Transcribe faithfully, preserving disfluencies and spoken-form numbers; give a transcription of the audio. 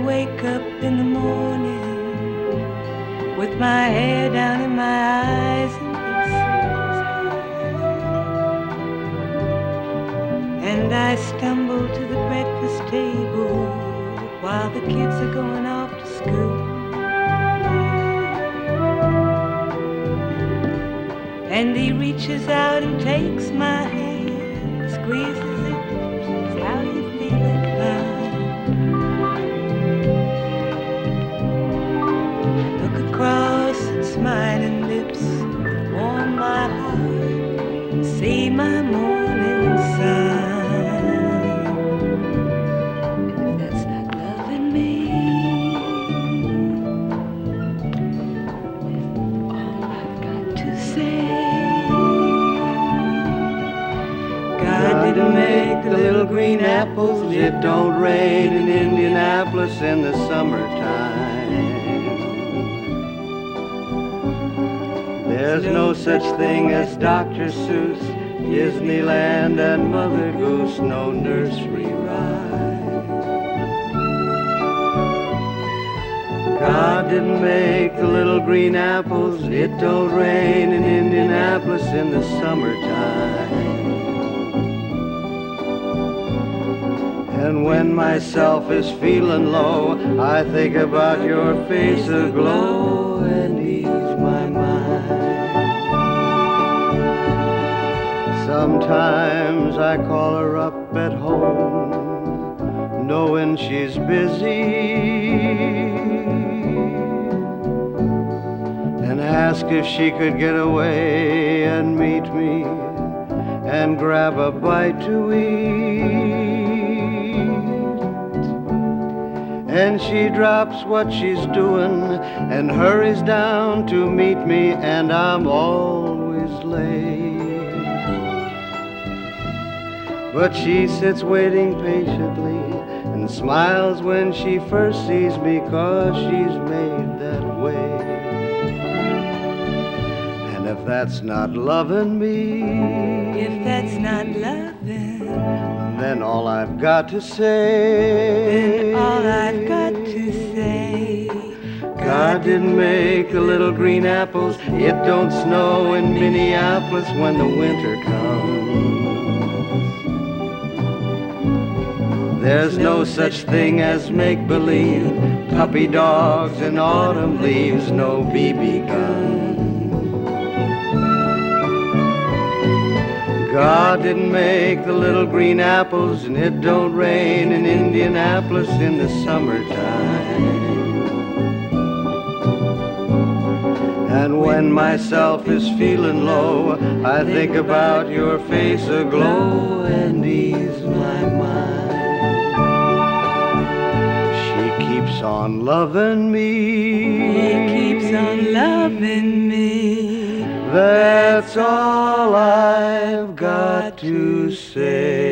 wake up in the morning with my hair down in my eyes and and I stumble to the breakfast table while the kids are going off to school. And he reaches out and takes my hand, squeezes it, says, how you feeling, hon? Look across at smiling lips, warm my heart, see my morning sun. God didn't make the little green apples. It don't rain in Indianapolis in the summertime. There's no such thing as Doctor Seuss, Disneyland and Mother Goose, no nursery rhyme. God didn't make the little green apples. It don't rain in Indianapolis in the summertime. And when myself is feeling low, I think about your face aglow and ease my mind. Sometimes I call her up at home, knowing she's busy, and ask if she could get away and meet me and grab a bite to eat. And she drops what she's doing and hurries down to meet me, and I'm always late. But she sits waiting patiently and smiles when she first sees me, 'cause she's made that way. And if that's not loving me, if that's not loving, then all I've got to say, then all I've got to say, God didn't make the little green apples. It don't snow in Minneapolis when the winter comes. There's no such thing as make-believe, puppy dogs and autumn leaves, no B B guns. God didn't make the little green apples, and it don't rain in Indianapolis in the summertime. And when myself is feeling low, I think about your face aglow and ease my mind. She keeps on loving me. He keeps on loving me. That's all I've got to say.